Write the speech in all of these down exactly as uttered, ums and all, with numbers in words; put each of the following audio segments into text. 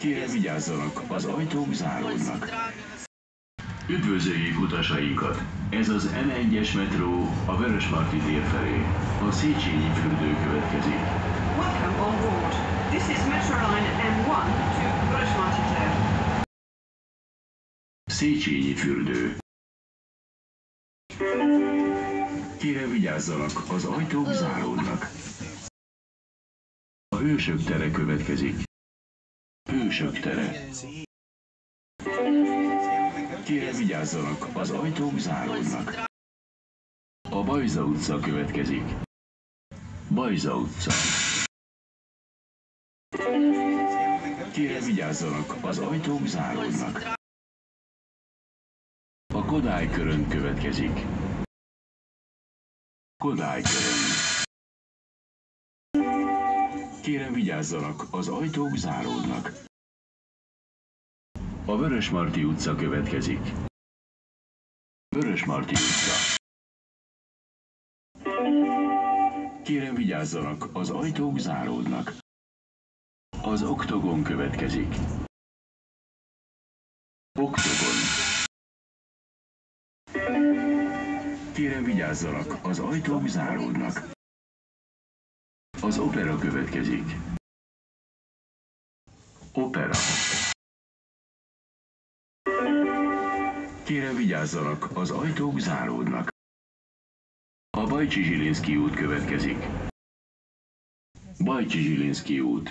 Kérem vigyázzanak, az ajtók záródnak. Üdvözöljük utasainkat! Ez az M egyes metró a Vörösmarty tér felé. A Széchenyi fürdő következik. Welcome on board. This is Metroline M one to Vörösmarty tér. Széchenyi fürdő. Kérem vigyázzanak, az ajtók záródnak. A Hősök tere következik. Hősök tere. Kérem vigyázzanak, az ajtók záródnak. A Bajza utca következik. Bajza utca. Kérem vigyázzanak, az ajtók záródnak. A Kodály körön következik. Kodály körön. Kérem vigyázzanak, az ajtók záródnak. A Vörösmarty utca következik. Vörösmarty utca. Kérem vigyázzanak, az ajtók záródnak. Az Oktogon következik. Oktogon. Kérem vigyázzanak, az ajtók záródnak. Az Opera következik. Opera. Kérem vigyázzanak, az ajtók záródnak. A Bajcsi Zsilinszky út következik. Bajcsi Zsilinszky út.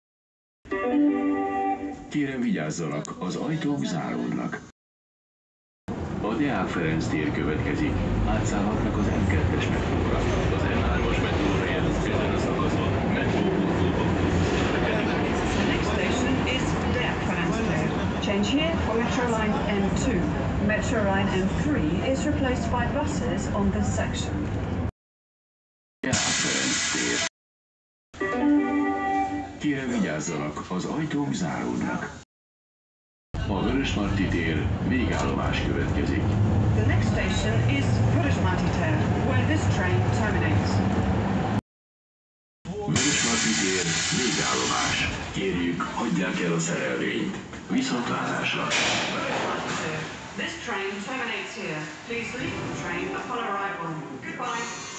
Kérem vigyázzanak, az ajtók záródnak. A Deák Ferenc tér következik. Átszállhatnak az M kettes metróra. Az M hármas metróra jelent ezen a szakaszon metróbuszóban. The next station is Deák Ferenc tér. Change here for Metroline M two. Metroline M three is replaced by buses on this section. Deák Ferenc tér. Kérem vigyázzanak, az ajtók záródnak. A Vörösmarty tér végállomás következik. The next station is Vörösmarty tér, where this train terminates. Vörösmarty tér végállomás. Kérjük, hagyják el a szerelvényt. Viszontlátásra! This train terminates here. Please leave the train upon arrival. Goodbye.